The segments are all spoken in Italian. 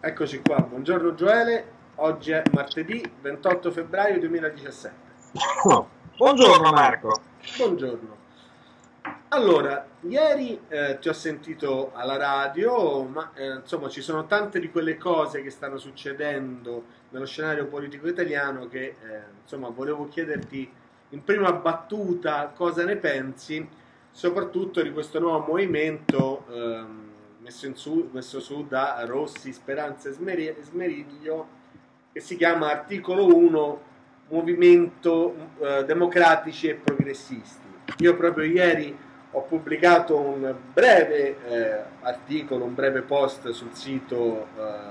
Eccoci qua, buongiorno Gioele, oggi è martedì 28 febbraio 2017. Buongiorno Marco. Buongiorno. Allora, ieri ti ho sentito alla radio, ma insomma ci sono tante di quelle cose che stanno succedendo nello scenario politico italiano che insomma volevo chiederti in prima battuta cosa ne pensi, soprattutto di questo nuovo movimento messo su da Rossi, Speranza e Smeriglio, che si chiama Articolo 1 Movimento Democratici e Progressisti. Io proprio ieri ho pubblicato un breve articolo, un breve post sul sito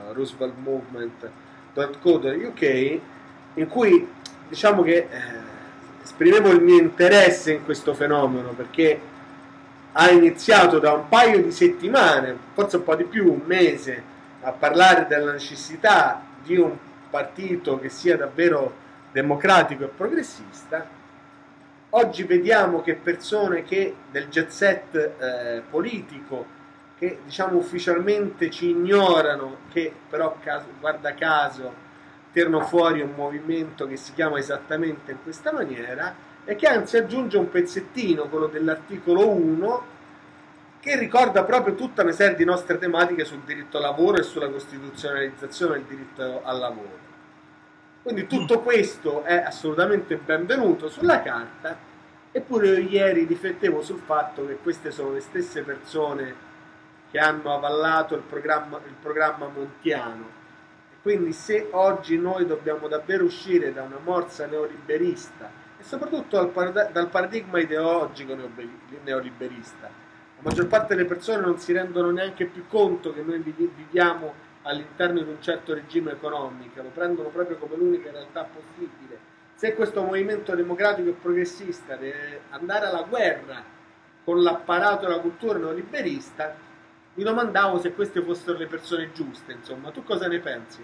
rooseveltmovement.co.uk in cui diciamo che esprimevo il mio interesse in questo fenomeno perché ha iniziato da un paio di settimane, forse un po' di più, un mese, a parlare della necessità di un partito che sia davvero democratico e progressista. Oggi vediamo che persone che del jet set politico, che diciamo ufficialmente ci ignorano, che però guarda caso tirano fuori un movimento che si chiama esattamente in questa maniera e che anzi aggiunge un pezzettino, quello dell'articolo 1, che ricorda proprio tutta una serie di nostre tematiche sul diritto al lavoro e sulla costituzionalizzazione del diritto al lavoro. Quindi tutto questo è assolutamente benvenuto sulla carta, eppure io ieri riflettevo sul fatto che queste sono le stesse persone che hanno avallato il programma montiano. E quindi se oggi noi dobbiamo davvero uscire da una morsa neoliberista e soprattutto dal paradigma ideologico neoliberista, la maggior parte delle persone non si rendono neanche più conto che noi viviamo all'interno di un certo regime economico, lo prendono proprio come l'unica realtà possibile. Se questo movimento democratico e progressista deve andare alla guerra con l'apparato e la cultura neoliberista, mi domandavo se queste fossero le persone giuste, insomma. Tu cosa ne pensi?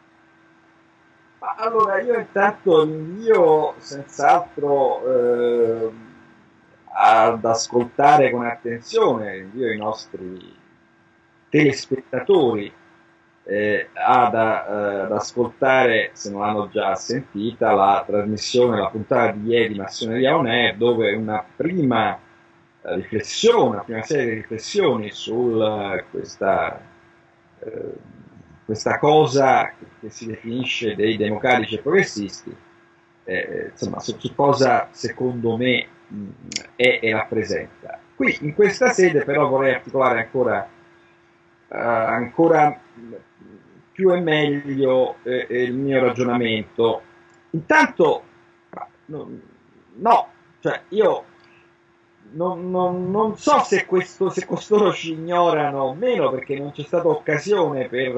Allora, io intanto invio senz'altro ad ascoltare con attenzione, invio i nostri telespettatori ad ascoltare, se non l'hanno già sentita, la trasmissione, la puntata di ieri di Massoneria On Air, dove una prima riflessione, una prima serie di riflessioni su eh, questa cosa che si definisce dei democratici e progressisti, insomma, su cosa secondo me è e rappresenta. Qui in questa sede però vorrei articolare ancora più e meglio il mio ragionamento. Intanto, no, cioè io non so se costoro ci ignorano o meno, perché non c'è stata occasione per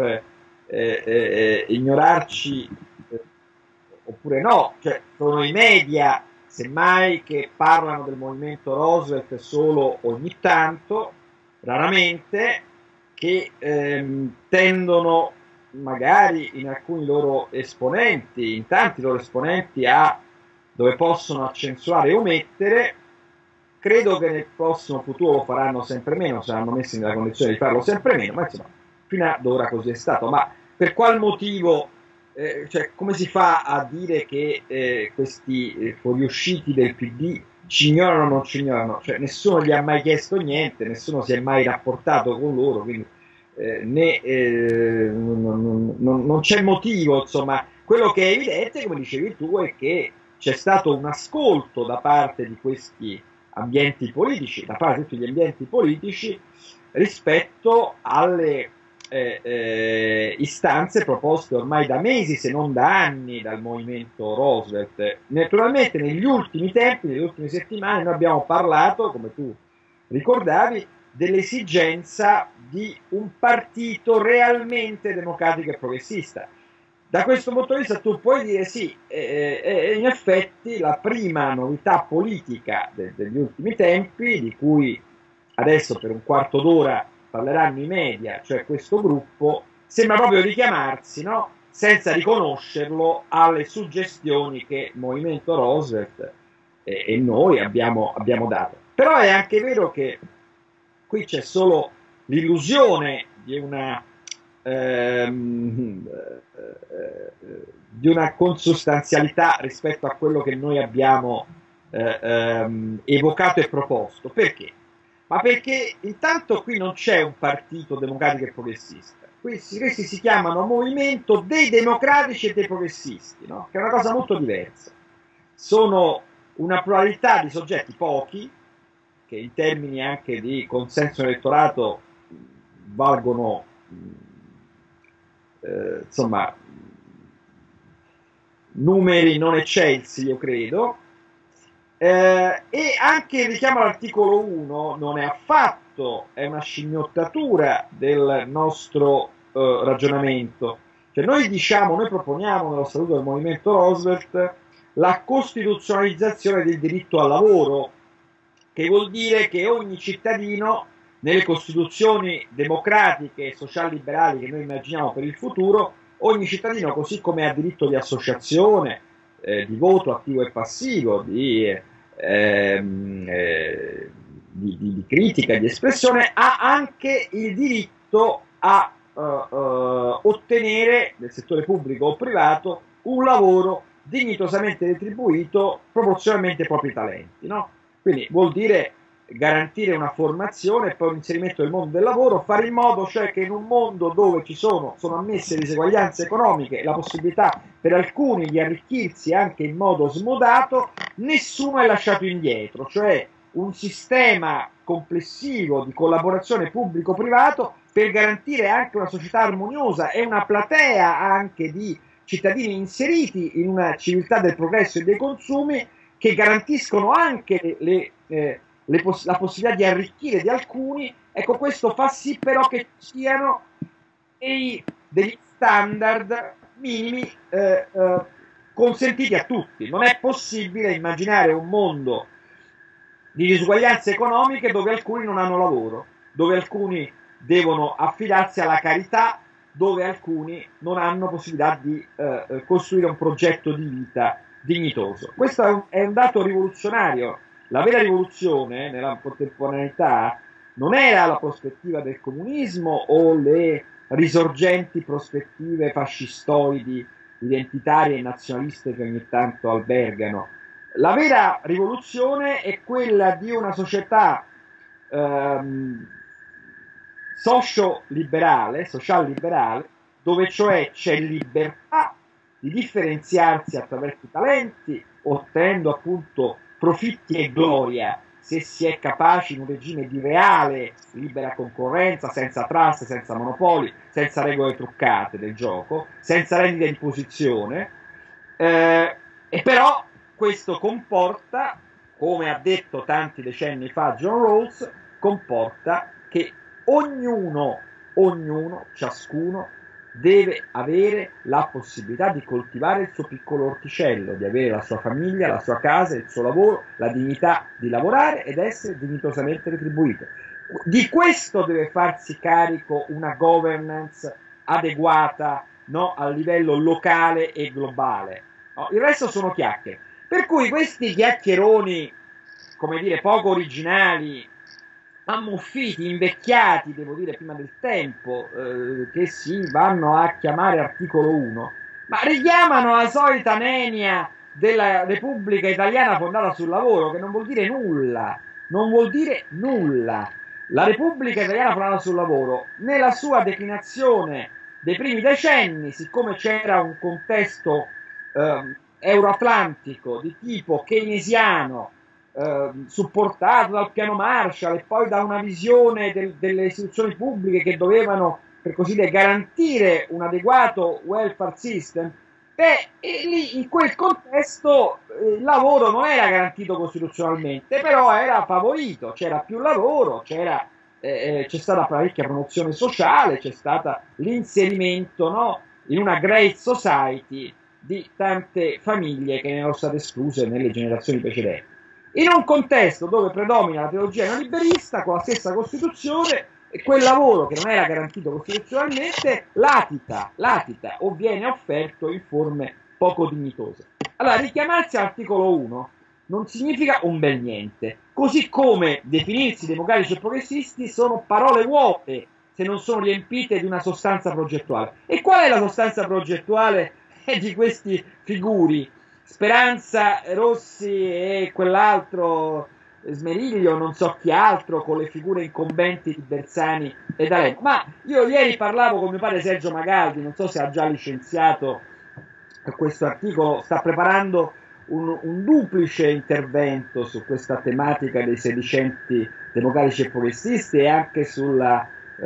ignorarci oppure no, cioè sono i media semmai che parlano del movimento Roosevelt solo ogni tanto, raramente, che tendono magari in alcuni loro esponenti, in tanti loro esponenti, a dove possono accentuare e omettere. Credo che nel prossimo futuro lo faranno sempre meno, saranno messi nella condizione di farlo sempre meno, ma insomma, fino ad ora così è stato. Ma per qual motivo, cioè, come si fa a dire che questi fuoriusciti del PD ci ignorano o non ci ignorano? Cioè, nessuno gli ha mai chiesto niente, nessuno si è mai rapportato con loro, quindi non c'è motivo, insomma. Quello che è evidente, come dicevi tu, è che c'è stato un ascolto da parte di questi ambienti politici, da parte di tutti gli ambienti politici, rispetto alle istanze proposte ormai da mesi, se non da anni, dal movimento Roosevelt. Naturalmente negli ultimi tempi, nelle ultime settimane, noi abbiamo parlato, come tu ricordavi, dell'esigenza di un partito realmente democratico e progressista. Da questo punto di vista tu puoi dire sì, in effetti la prima novità politica degli ultimi tempi, di cui adesso per un quarto d'ora parleranno i media, cioè questo gruppo, sembra proprio richiamarsi, no? Senza riconoscerlo, alle suggestioni che il movimento Roosevelt e noi abbiamo dato. Però è anche vero che qui c'è solo l'illusione di una di una consustanzialità rispetto a quello che noi abbiamo evocato e proposto. Perché? Ma perché intanto qui non c'è un partito democratico e progressista, questi si chiamano movimento dei democratici e dei progressisti, no? Che è una cosa molto diversa. Sono una pluralità di soggetti, pochi, che in termini anche di consenso elettorato valgono insomma numeri non eccelsi, io credo, e anche il richiamo all'articolo 1 non è affatto, è una scimmiottatura del nostro ragionamento. Cioè noi proponiamo nello statuto del movimento Roosevelt la costituzionalizzazione del diritto al lavoro, che vuol dire che ogni cittadino, nelle costituzioni democratiche e social-liberali che noi immaginiamo per il futuro, ogni cittadino, così come ha diritto di associazione, di voto attivo e passivo, di critica, di espressione, ha anche il diritto a ottenere nel settore pubblico o privato un lavoro dignitosamente retribuito proporzionalmente ai propri talenti, no? Quindi vuol dire garantire una formazione e poi un inserimento nel mondo del lavoro, fare in modo cioè che in un mondo dove sono ammesse diseguaglianze economiche e la possibilità per alcuni di arricchirsi anche in modo smodato, nessuno è lasciato indietro, cioè un sistema complessivo di collaborazione pubblico-privato per garantire anche una società armoniosa e una platea anche di cittadini inseriti in una civiltà del progresso e dei consumi, che garantiscono anche la possibilità di arricchire di alcuni. Ecco, questo fa sì però che ci siano degli standard minimi consentiti a tutti. Non è possibile immaginare un mondo di disuguaglianze economiche dove alcuni non hanno lavoro, dove alcuni devono affidarsi alla carità, dove alcuni non hanno possibilità di costruire un progetto di vita dignitoso. Questo è un dato rivoluzionario. La vera rivoluzione nella contemporaneità non era la prospettiva del comunismo o le risorgenti prospettive fascistoidi, identitarie e nazionaliste che ogni tanto albergano. La vera rivoluzione è quella di una società social-liberale, dove cioè c'è libertà di differenziarsi attraverso i talenti, ottenendo appunto profitti e gloria se si è capaci in un regime di reale libera concorrenza, senza trust, senza monopoli, senza regole truccate del gioco, senza rendite di posizione, e però questo comporta, come ha detto tanti decenni fa John Rawls, comporta che ciascuno deve avere la possibilità di coltivare il suo piccolo orticello, di avere la sua famiglia, la sua casa, il suo lavoro, la dignità di lavorare ed essere dignitosamente retribuito. Di questo deve farsi carico una governance adeguata, no, a livello locale e globale. No? Il resto sono chiacchiere. Per cui questi chiacchieroni, come dire, poco originali, ammuffiti, invecchiati, devo dire, prima del tempo, che si vanno a chiamare articolo 1, ma richiamano la solita nenia della Repubblica Italiana fondata sul lavoro, che non vuol dire nulla, non vuol dire nulla. La Repubblica Italiana fondata sul lavoro, nella sua declinazione dei primi decenni, siccome c'era un contesto euroatlantico di tipo keynesiano, supportato dal piano Marshall e poi da una visione delle istituzioni pubbliche che dovevano, per così dire, garantire un adeguato welfare system, e lì in quel contesto il lavoro non era garantito costituzionalmente, però era favorito, c'era più lavoro, c'è stata parecchia promozione sociale, c'è stato l'inserimento, no, in una great society di tante famiglie che ne erano state escluse nelle generazioni precedenti. In un contesto dove predomina la teologia neoliberista, con la stessa Costituzione, e quel lavoro che non era garantito costituzionalmente latita o viene offerto in forme poco dignitose. Allora, richiamarsi all'articolo 1 non significa un bel niente, così come definirsi democratici e progressisti sono parole vuote se non sono riempite di una sostanza progettuale. E qual è la sostanza progettuale di questi figuri? Speranza, Rossi e quell'altro Smeriglio, non so chi altro, con le figure incombenti di Bersani e D'Alema. Ma io ieri parlavo con mio padre Sergio Magaldi, non so se ha già licenziato questo articolo, sta preparando un duplice intervento su questa tematica dei sedicenti democratici e progressisti e anche sul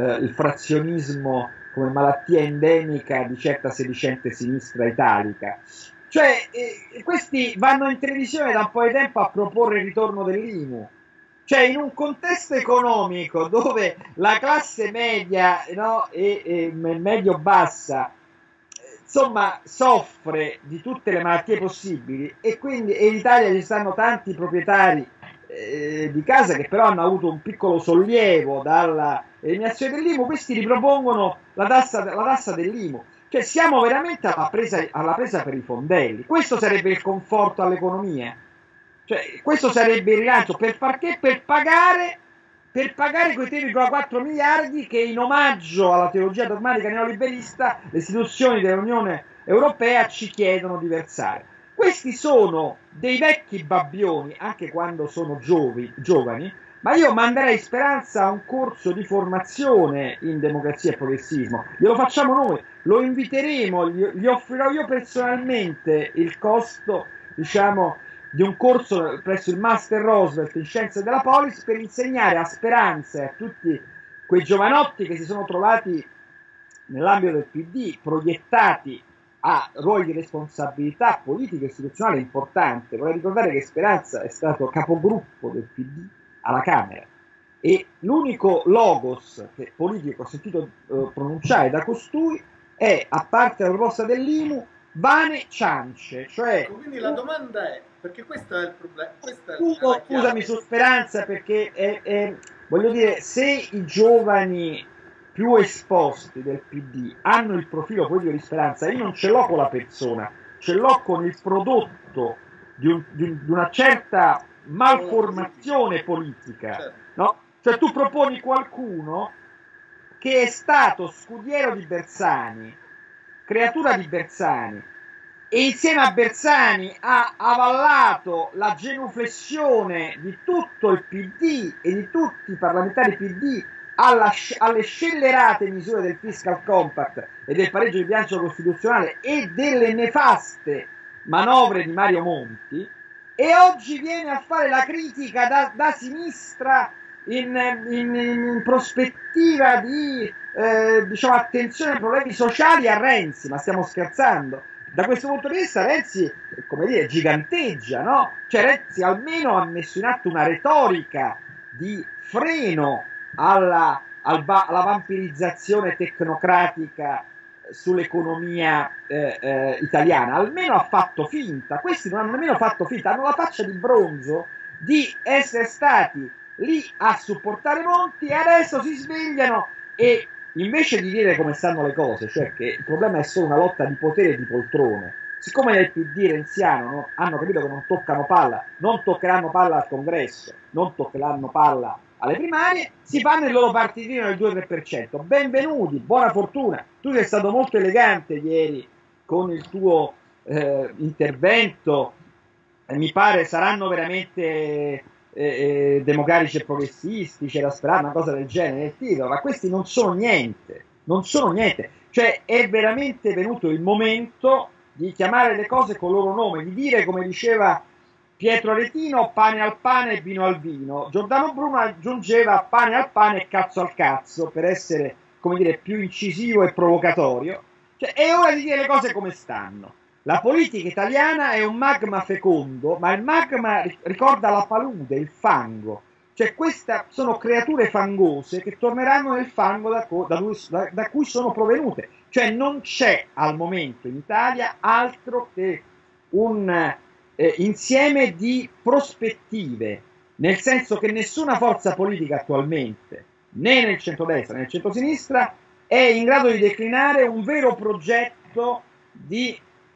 frazionismo come malattia endemica di certa sedicente sinistra italica. Cioè, questi vanno in televisione da un po' di tempo a proporre il ritorno dell'IMU. Cioè, in un contesto economico dove la classe media, no, e medio-bassa, insomma, soffre di tutte le malattie possibili, e quindi in Italia ci stanno tanti proprietari di casa che però hanno avuto un piccolo sollievo dalla eliminazione dell'IMU, questi ripropongono la tassa dell'IMU. Cioè siamo veramente alla presa per i fondelli. Questo sarebbe il conforto all'economia, cioè questo sarebbe il rilancio, per far che? Per pagare quei 3,4 miliardi che in omaggio alla teologia dogmatica neoliberista le istituzioni dell'Unione Europea ci chiedono di versare. Questi sono dei vecchi babbioni, anche quando sono giovani, ma io manderei Speranza a un corso di formazione in democrazia e progressismo. Glielo facciamo noi, lo inviteremo, gli offrirò io personalmente il costo, diciamo, di un corso presso il Master Roosevelt in Scienze della Polis per insegnare a Speranza e a tutti quei giovanotti che si sono trovati nell'ambito del PD, proiettati a ruoli di responsabilità politica e istituzionale importante. Vorrei ricordare che Speranza è stato capogruppo del PD alla Camera e l'unico logos politico che ho sentito pronunciare da costui è, a parte la proposta dell'IMU, vane ciance. Cioè, quindi la domanda è, perché questo è il problema, scusami su Speranza, perché voglio dire, se i giovani più esposti del PD hanno il profilo politico di Speranza, io non ce l'ho con la persona, ce l'ho con il prodotto di una certa malformazione politica, no? Cioè tu proponi qualcuno che è stato scudiero di Bersani, creatura di Bersani, e insieme a Bersani ha avallato la genuflessione di tutto il PD e di tutti i parlamentari PD alle scellerate misure del fiscal compact e del pareggio di bilancio costituzionale e delle nefaste manovre di Mario Monti, e oggi viene a fare la critica da sinistra in prospettiva di diciamo, attenzione ai problemi sociali a Renzi. Ma stiamo scherzando? Da questo punto di vista Renzi, come dire, giganteggia, no? Cioè Renzi almeno ha messo in atto una retorica di freno alla vampirizzazione tecnocratica sull'economia italiana, almeno ha fatto finta. Questi non hanno nemmeno fatto finta, hanno la faccia di bronzo di essere stati lì a supportare Monti e adesso si svegliano e invece di dire come stanno le cose, cioè che il problema è solo una lotta di potere e di poltrone, siccome nel PD renziano hanno capito che non toccano palla, non toccheranno palla al congresso, non toccheranno palla alle primarie, si fanno il loro partitino del 2-3%. Benvenuti, buona fortuna. Tu sei stato molto elegante ieri con il tuo intervento, mi pare saranno veramente democratici e progressisti, c'era Speranza, una cosa del genere nel titolo, ma questi non sono niente, cioè è veramente venuto il momento di chiamare le cose con il loro nome, di dire, come diceva Pietro Aretino, pane al pane e vino al vino. Giordano Bruno aggiungeva pane al pane e cazzo al cazzo, per essere, come dire, più incisivo e provocatorio. Cioè, è ora di dire le cose come stanno. La politica italiana è un magma fecondo, ma il magma ricorda la palude, il fango. Cioè queste sono creature fangose che torneranno nel fango da cui sono provenute. Cioè non c'è al momento in Italia altro che un insieme di prospettive, nel senso che nessuna forza politica attualmente, né nel centrodestra né nel centrosinistra, è in grado di declinare un vero progetto di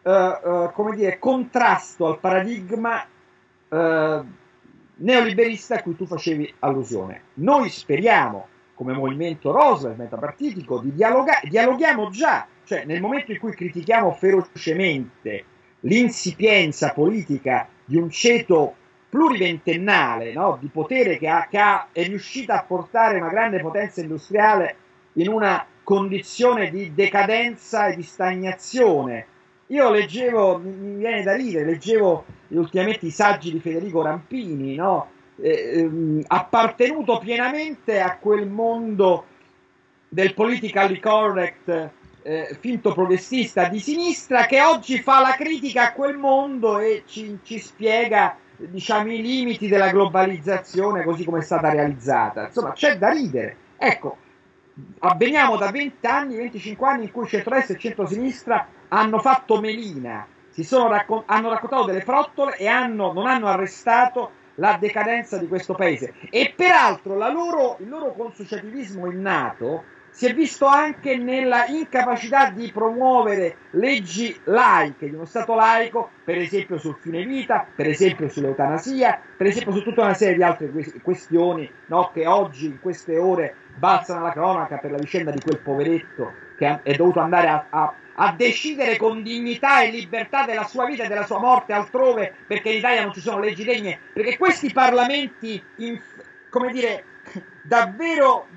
come dire, contrasto al paradigma neoliberista a cui tu facevi allusione. Noi speriamo come movimento Roosevelt, metapartitico, dialoghiamo già, cioè nel momento in cui critichiamo ferocemente l'insipienza politica di un ceto pluriventennale, no, di potere è riuscita a portare una grande potenza industriale in una condizione di decadenza e di stagnazione. Io leggevo, mi viene da ridere, leggevo ultimamente i saggi di Federico Rampini, no? Appartenuto pienamente a quel mondo del politically correct finto progressista di sinistra, che oggi fa la critica a quel mondo e ci spiega, diciamo, i limiti della globalizzazione così come è stata realizzata. Insomma, c'è da ridere. Ecco, veniamo da 20 anni, 25 anni in cui centrodestra e centrosinistra hanno fatto melina, hanno raccontato delle frottole e non hanno arrestato la decadenza di questo paese. E peraltro il loro consociativismo innato si è visto anche nella incapacità di promuovere leggi laiche, di uno Stato laico, per esempio sul fine vita, per esempio sull'eutanasia, per esempio su tutta una serie di altre questioni, no, che oggi in queste ore balzano alla cronaca per la vicenda di quel poveretto che è dovuto andare a decidere con dignità e libertà della sua vita e della sua morte altrove, perché in Italia non ci sono leggi degne, perché questi parlamenti, come dire, davvero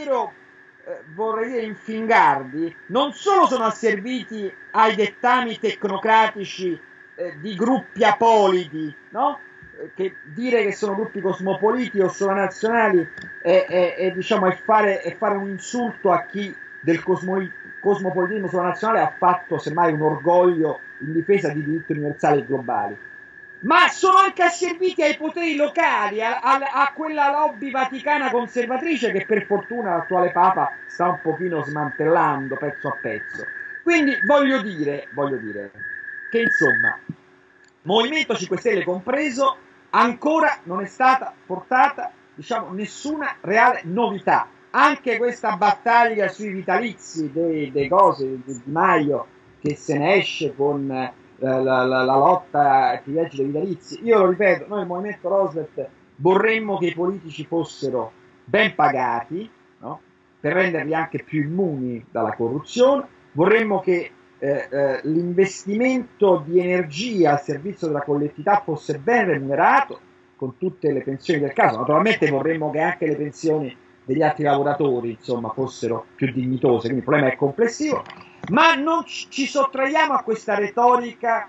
vorrei dire infingardi, non solo sono asserviti ai dettami tecnocratici di gruppi apolidi, no? Che dire che sono gruppi cosmopoliti o sovranazionali diciamo, è fare un insulto a chi del cosmopolitismo sovranazionale ha fatto semmai un orgoglio in difesa di diritti universali e globali, ma sono anche asserviti ai poteri locali, a quella lobby vaticana conservatrice che per fortuna l'attuale Papa sta un pochino smantellando pezzo a pezzo. Quindi voglio dire che insomma Movimento 5 Stelle compreso ancora non è stata portata, diciamo, nessuna reale novità. Anche questa battaglia sui vitalizi dei cose di Di Maio, che se ne esce con la lotta ai privilegi dei vitalizi, io lo ripeto, noi il Movimento Roosevelt vorremmo che i politici fossero ben pagati, no? Per renderli anche più immuni dalla corruzione, vorremmo che l'investimento di energia al servizio della collettività fosse ben remunerato, con tutte le pensioni del caso. Naturalmente vorremmo che anche le pensioni degli altri lavoratori, insomma, fossero più dignitose, quindi il problema è complessivo, ma non ci sottraiamo a questa retorica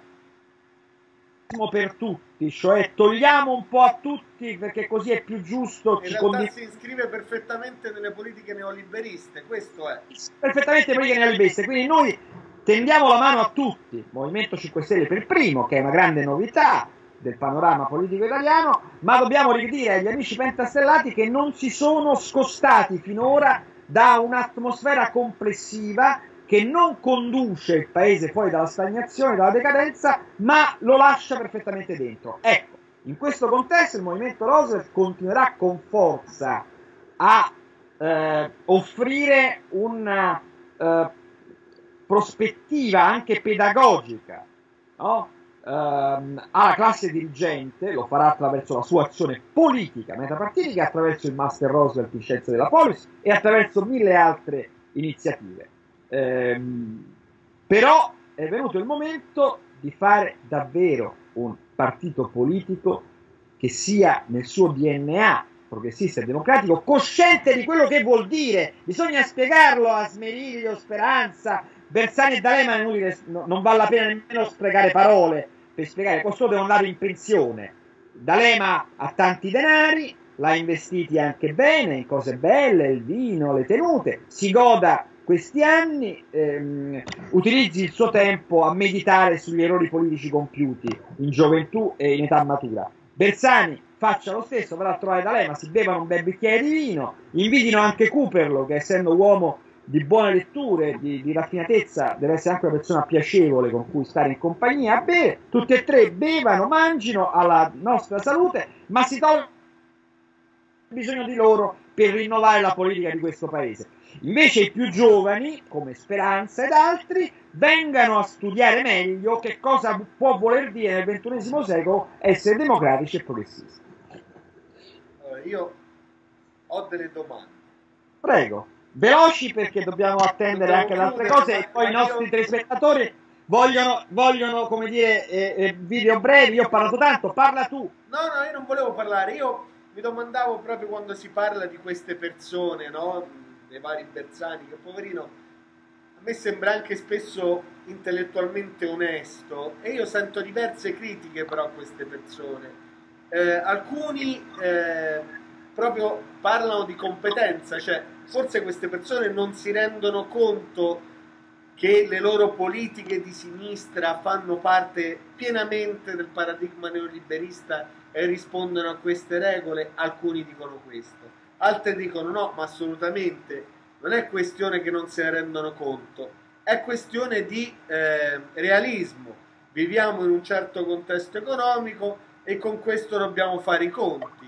per tutti, cioè togliamo un po' a tutti perché così è più giusto. In realtà si iscrive perfettamente nelle politiche neoliberiste, questo è. Perfettamente politiche neoliberiste, quindi noi tendiamo la mano a tutti, Movimento 5 Stelle per primo, che è una grande novità del panorama politico italiano, ma dobbiamo ridire agli amici pentastellati che non si sono scostati finora da un'atmosfera complessiva che non conduce il paese fuori dalla stagnazione, dalla decadenza, ma lo lascia perfettamente dentro. Ecco, in questo contesto il Movimento Roosevelt continuerà con forza a offrire una prospettiva anche pedagogica, no? Alla classe dirigente, lo farà attraverso la sua azione politica, metapartitica, attraverso il Master Roosevelt in Scienze della Polis e attraverso 1000 altre iniziative. Però è venuto il momento di fare davvero un partito politico che sia nel suo DNA progressista e democratico, cosciente di quello che vuol dire. Bisogna spiegarlo a Smeriglio, Speranza, Bersani e D'Alema, non vale la pena nemmeno sprecare parole per spiegare. Costoro devono andare in pensione. D'Alema ha tanti denari, l'ha investiti anche bene in cose belle, il vino, le tenute, si goda questi anni, utilizzi il suo tempo a meditare sugli errori politici compiuti in gioventù e in età matura. Bersani faccia lo stesso, vada a trovare D'Alema, si bevano un bel bicchiere di vino, invitino anche Cooperlo, che essendo uomo di buone letture, di raffinatezza, deve essere anche una persona piacevole con cui stare in compagnia a bere. Tutti e tre bevano, mangino alla nostra salute, ma si tolgono il bisogno di loro per rinnovare la politica di questo paese. Invece i più giovani, come Speranza ed altri, vengano a studiare meglio che cosa può voler dire nel XXI secolo essere democratici e progressisti. Io ho delle domande. Prego, veloci perché dobbiamo attendere anche ad altre cose e poi i nostri telespettatori vogliono come dire, video brevi. Io ho parlato tanto, parla tu. No, io non volevo parlare, io mi domandavo proprio quando si parla di queste persone, no? Dei vari Bersani, che poverino, a me sembra anche spesso intellettualmente onesto e io sento diverse critiche però a queste persone. Alcuni proprio parlano di competenza, cioè forse queste persone non si rendono conto che le loro politiche di sinistra fanno parte pienamente del paradigma neoliberista e rispondono a queste regole. Alcuni dicono questo, altri dicono no, ma assolutamente non è questione che non se ne rendono conto, è questione di realismo. Viviamo in un certo contesto economico e con questo dobbiamo fare i conti.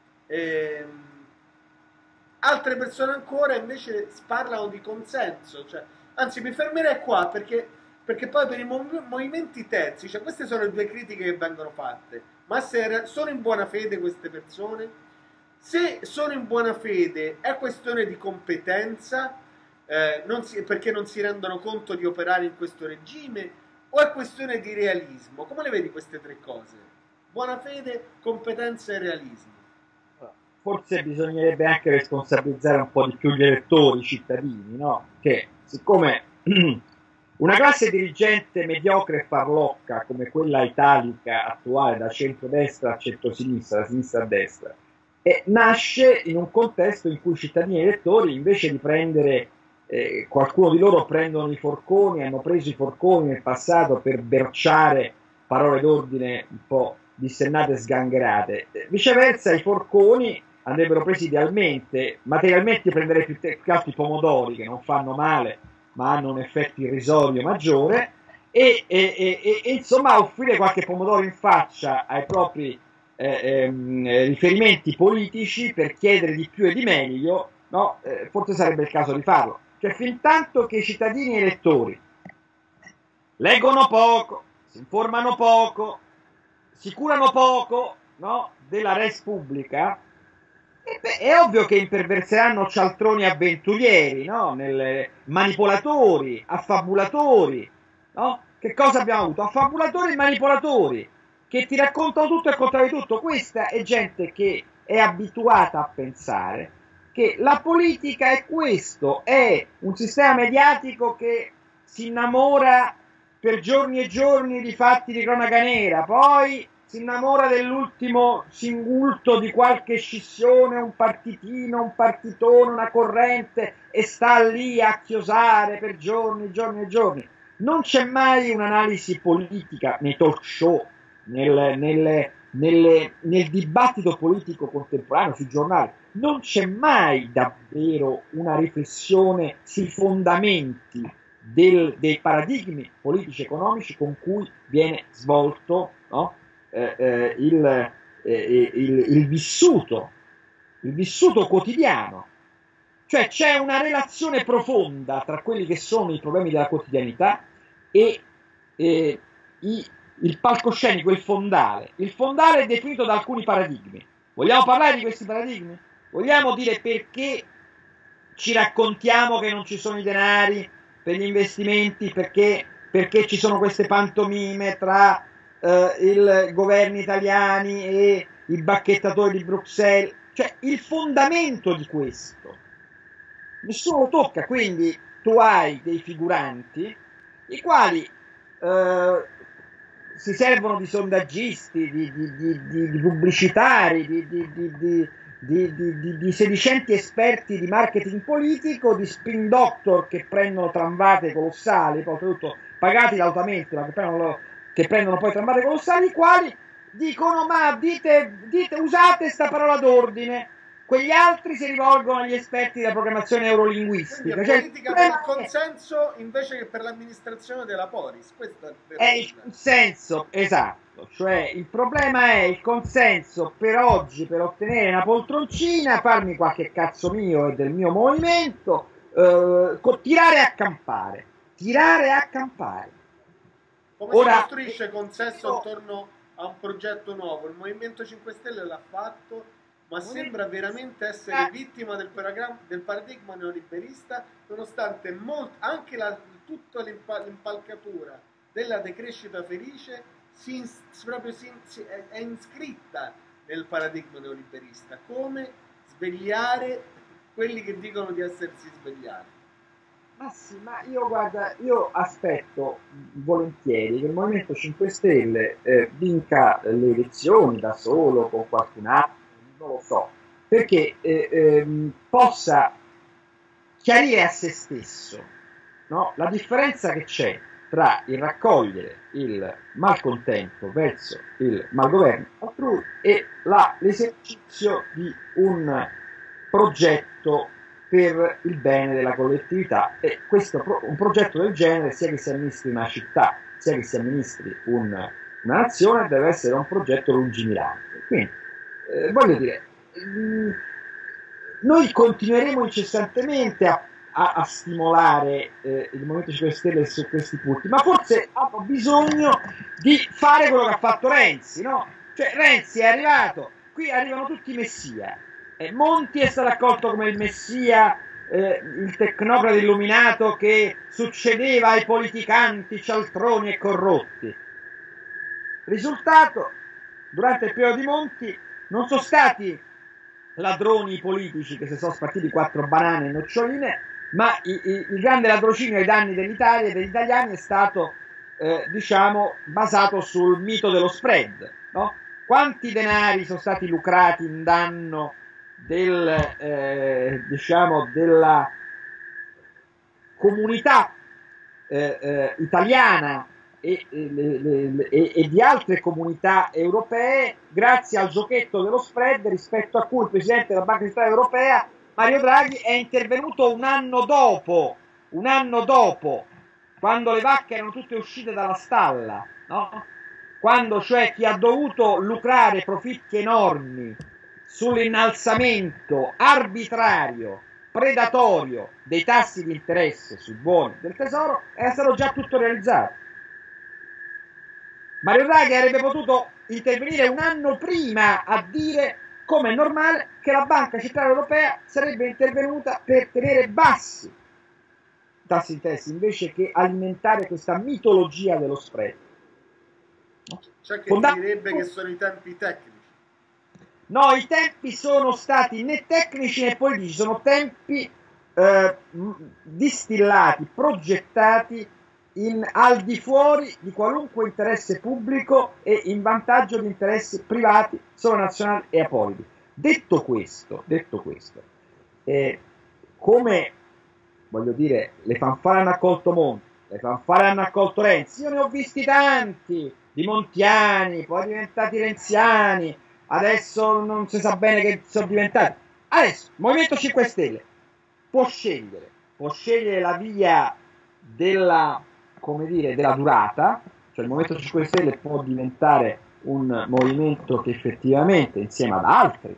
Altre persone ancora invece parlano di consenso, cioè, anzi mi fermerei qua perché poi per i movimenti terzi, cioè queste sono le due critiche che vengono fatte, ma se sono in buona fede queste persone? Se sono in buona fede è questione di competenza, perché non si rendono conto di operare in questo regime, o è questione di realismo? Come le vedi queste tre cose? Buona fede, competenza e realismo. Forse bisognerebbe anche responsabilizzare un po' di più gli elettori, i cittadini, no? Che siccome una classe dirigente mediocre e farlocca come quella italica attuale, da centrodestra a centrosinistra, da sinistra a destra, nasce in un contesto in cui i cittadini elettori, invece di prendere, qualcuno di loro prendono i forconi, hanno preso i forconi nel passato per berciare parole d'ordine un po' dissennate e sgangherate. Viceversa, i forconi andrebbero presi idealmente, materialmente prenderei più che altro i pomodori, che non fanno male, ma hanno un effetto irrisorio maggiore, e insomma offrire qualche pomodoro in faccia ai propri riferimenti politici per chiedere di più e di meglio, no? Forse sarebbe il caso di farlo. Cioè, fin tanto che i cittadini elettori leggono poco, si informano poco, si curano poco, no? Della res pubblica, è ovvio che imperverseranno cialtroni avventurieri, no? Manipolatori, affabulatori, no? Che cosa abbiamo avuto? Affabulatori e manipolatori che ti raccontano tutto e il contrario di tutto. Questa è gente che è abituata a pensare che la politica è questo, è un sistema mediatico che si innamora per giorni e giorni di fatti di cronaca nera, poi si innamora dell'ultimo singulto di qualche scissione, un partitino, un partitone, una corrente, e sta lì a chiosare per giorni, giorni e giorni. Non c'è mai un'analisi politica nei talk show, nel dibattito politico contemporaneo, sui giornali. Non c'è mai davvero una riflessione sui fondamenti dei paradigmi politici e economici con cui viene svolto, no? Il vissuto quotidiano. Cioè c'è una relazione profonda tra quelli che sono i problemi della quotidianità e il palcoscenico, il fondale. Il fondale è definito da alcuni paradigmi. Vogliamo parlare di questi paradigmi? Vogliamo dire perché ci raccontiamo che non ci sono i denari per gli investimenti, perché ci sono queste pantomime tra i governi italiani e i bacchettatori di Bruxelles? Cioè il fondamento di questo nessuno lo tocca. Quindi tu hai dei figuranti i quali si servono di sondaggisti, di pubblicitari, di sedicenti esperti di marketing politico, di spin doctor che prendono tramvate colossali, poi oltretutto pagati lautamente, ma che prendono poi tramvate colossali, i quali dicono ma usate sta parola d'ordine. Quegli altri si rivolgono agli esperti della programmazione neurolinguistica. Quindi è politica per il consenso invece che per l'amministrazione della polis. Questo è il consenso, esatto. Cioè il problema è il consenso per oggi, per ottenere una poltroncina, farmi qualche cazzo mio e del mio movimento, tirare a campare. Come si costruisce consenso attorno a un progetto nuovo? Il Movimento 5 Stelle l'ha fatto ma sembra veramente essere vittima del paradigma neoliberista, nonostante anche tutta l'impalcatura della decrescita felice è iscritta nel paradigma neoliberista, come svegliare quelli che dicono di essersi svegliati. Ma sì, ma io guarda, io aspetto volentieri che il Movimento 5 Stelle vinca le elezioni da solo, con qualcun altro, non lo so, perché possa chiarire a se stesso, no, la differenza che c'è tra il raccogliere il malcontento verso il malgoverno altrui e l'esercizio di un progetto per il bene della collettività. E un progetto del genere, sia che si amministri una città, sia che si amministri una nazione, deve essere un progetto lungimirante. Quindi, voglio dire, noi continueremo incessantemente a stimolare il Movimento 5 Stelle su questi punti, ma forse hanno bisogno di fare quello che ha fatto Renzi, no? Cioè Renzi è arrivato, qui arrivano tutti i messia. Monti è stato accolto come il messia, il tecnocrata illuminato che succedeva ai politicanti, cialtroni e corrotti. Risultato, durante il periodo di Monti non sono stati ladroni politici che si sono spartiti 4 banane e noccioline, ma il grande ladrocinio ai danni dell'Italia e degli italiani è stato basato sul mito dello spread, no? Quanti denari sono stati lucrati in danno della comunità italiana e di altre comunità europee grazie al giochetto dello spread, rispetto a cui il Presidente della Banca Centrale Europea Mario Draghi è intervenuto un anno dopo, quando le vacche erano tutte uscite dalla stalla, no? Quando cioè chi ha dovuto lucrare profitti enormi sull'innalzamento arbitrario, predatorio dei tassi di interesse sui buoni del tesoro era stato già tutto realizzato. Mario Draghi avrebbe potuto intervenire un anno prima a dire come è normale che la Banca Centrale Europea sarebbe intervenuta per tenere bassi i tassi di interesse, invece che alimentare questa mitologia dello spread. Cioè che ti direbbe che sono i tempi tecnici. No, i tempi sono stati né tecnici né politici, sono tempi distillati, progettati al di fuori di qualunque interesse pubblico e in vantaggio di interessi privati, sovranazionali e apoliti. Detto questo, come voglio dire, le fanfare hanno accolto Monti, le fanfare hanno accolto Renzi, io ne ho visti tanti, di montiani, poi diventati renziani, adesso non si sa bene che sono diventati. Adesso, Movimento 5 Stelle può scegliere la via della durata, cioè il Movimento 5 Stelle può diventare un movimento che effettivamente, insieme ad altri,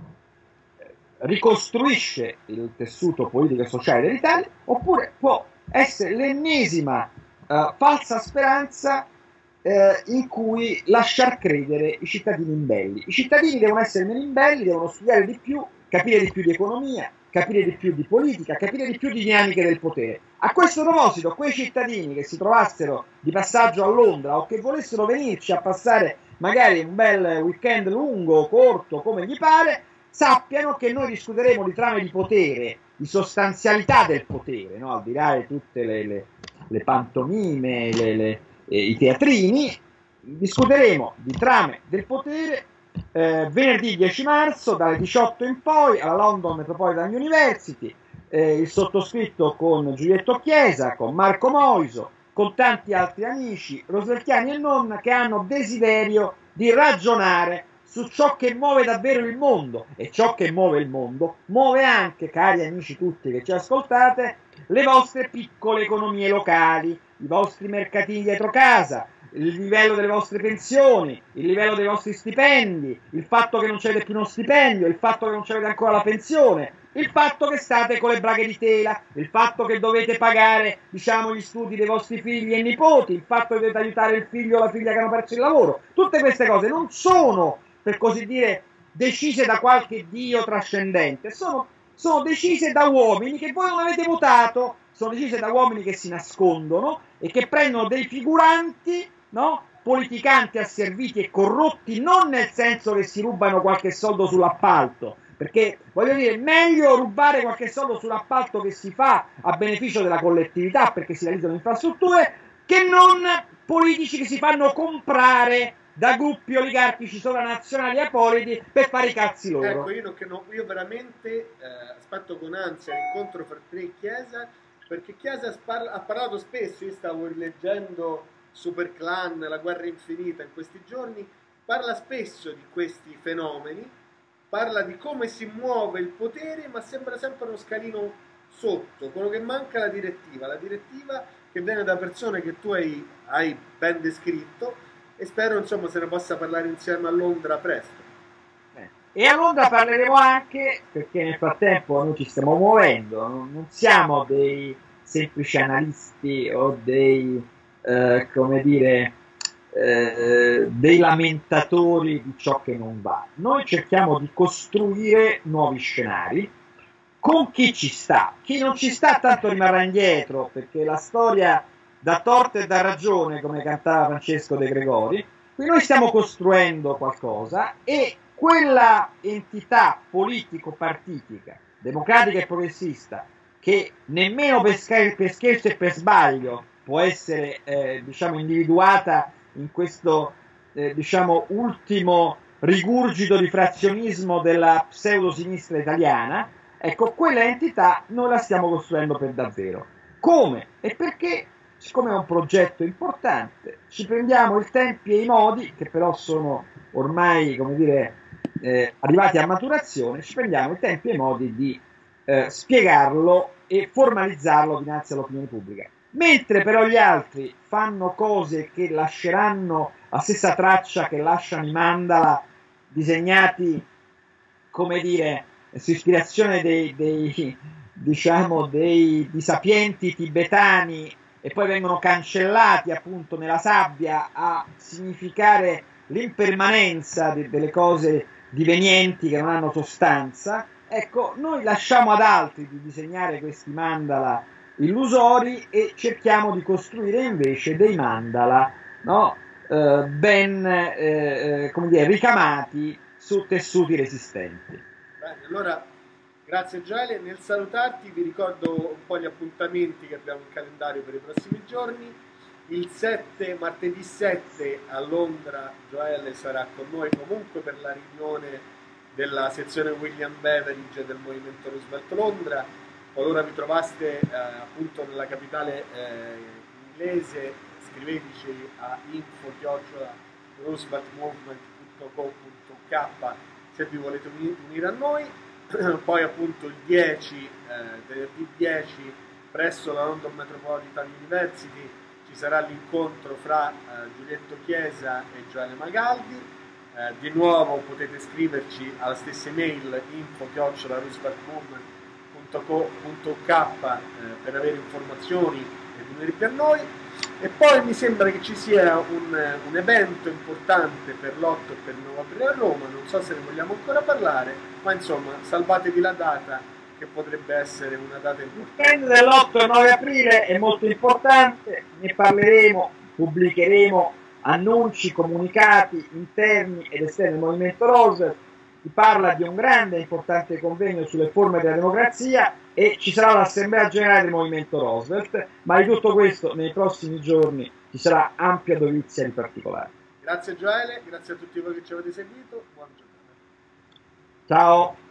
ricostruisce il tessuto politico e sociale dell'Italia, oppure può essere l'ennesima falsa speranza in cui lasciar credere i cittadini imbelli. I cittadini devono essere meno imbelli, devono studiare di più, capire di più di economia, capire di più di politica, capire di più di dinamiche del potere. A questo proposito, quei cittadini che si trovassero di passaggio a Londra o che volessero venirci a passare magari un bel weekend lungo o corto, come gli pare, sappiano che noi discuteremo di trame di potere, di sostanzialità del potere, no? Al di là di tutte le pantomime, i teatrini, discuteremo di trame del potere venerdì 10 marzo dalle 18 in poi alla London Metropolitan University, il sottoscritto con Giulietto Chiesa, con Marco Moiso, con tanti altri amici roslettiani e non, che hanno desiderio di ragionare su ciò che muove davvero il mondo, e ciò che muove il mondo muove anche, cari amici tutti che ci ascoltate, le vostre piccole economie locali, i vostri mercatini dietro casa, il livello delle vostre pensioni, il livello dei vostri stipendi, il fatto che non c'è più uno stipendio, il fatto che non c'avete ancora la pensione, il fatto che state con le braghe di tela, il fatto che dovete pagare, diciamo, gli studi dei vostri figli e nipoti, il fatto che dovete aiutare il figlio o la figlia che hanno perso il lavoro. Tutte queste cose non sono, per così dire, decise da qualche dio trascendente, sono decise da uomini che voi non avete votato, sono decise da uomini che si nascondono e che prendono dei figuranti, no? Politicanti asserviti e corrotti, non nel senso che si rubano qualche soldo sull'appalto, perché voglio dire, meglio rubare qualche soldo sull'appalto che si fa a beneficio della collettività perché si realizzano infrastrutture, che non politici che si fanno comprare da gruppi oligarchici sovranazionali apolidi per fare i cazzi loro. Ecco, io veramente aspetto con ansia l'incontro fra te e Chiesa, perché Chiesa ha parlato spesso, io stavo rileggendo Super Clan, La guerra infinita in questi giorni, parla spesso di questi fenomeni, parla di come si muove il potere, ma sembra sempre uno scalino sotto, quello che manca è la direttiva che viene da persone che tu hai ben descritto, e spero insomma se ne possa parlare insieme a Londra presto. E a Londra parleremo anche, perché nel frattempo noi ci stiamo muovendo, non siamo dei semplici analisti o dei, come dire, dei lamentatori di ciò che non va. Noi cerchiamo di costruire nuovi scenari con chi ci sta. Chi non ci sta tanto rimarrà indietro, perché la storia dà torto e dà ragione, come cantava Francesco De Gregori. Quindi noi stiamo costruendo qualcosa e quella entità politico-partitica, democratica e progressista, che nemmeno per scherzo e per sbaglio può essere diciamo individuata in questo diciamo ultimo rigurgito di frazionismo della pseudosinistra italiana, ecco, quella entità noi la stiamo costruendo per davvero. Come? E perché? Siccome è un progetto importante, ci prendiamo i tempi e i modi, che però sono ormai, come dire, arrivati a maturazione, ci prendiamo i tempi e i modi di spiegarlo e formalizzarlo dinanzi all'opinione pubblica. Mentre però gli altri fanno cose che lasceranno la stessa traccia che lasciano i mandala disegnati, come dire, su ispirazione dei sapienti tibetani, e poi vengono cancellati appunto nella sabbia a significare l'impermanenza delle cose divenienti che non hanno sostanza. Ecco, noi lasciamo ad altri di disegnare questi mandala illusori e cerchiamo di costruire invece dei mandala, no? Ben come dire, ricamati su tessuti resistenti. Bene, allora grazie Gioele, nel salutarti vi ricordo un po' gli appuntamenti che abbiamo in calendario per i prossimi giorni. Martedì 7 a Londra Gioele sarà con noi comunque per la riunione della sezione William Beveridge del Movimento Roosevelt Londra. Qualora vi trovaste appunto nella capitale inglese, scriveteci a info@rooseveltmovement.co.k se vi volete unire a noi. Poi appunto il 10, venerdì 10, presso la London Metropolitan University ci sarà l'incontro fra Giulietto Chiesa e Gioele Magaldi. Di nuovo potete scriverci alla stessa email info@rooseveltmovement.co.k per avere informazioni ed unirvi a noi. E poi mi sembra che ci sia un evento importante per l'8 e per il 9 aprile a Roma, non so se ne vogliamo ancora parlare, ma insomma salvatevi la data che potrebbe essere una data importante. Il weekend dell'8 e 9 aprile è molto importante, ne parleremo, pubblicheremo annunci, comunicati interni ed esterni del Movimento Roosevelt. Si parla di un grande e importante convegno sulle forme della democrazia e ci sarà l'Assemblea Generale del Movimento Roosevelt, ma di tutto questo nei prossimi giorni ci sarà ampia dovizia di particolari. Grazie Gioele, grazie a tutti voi che ci avete seguito, buona giornata. Ciao!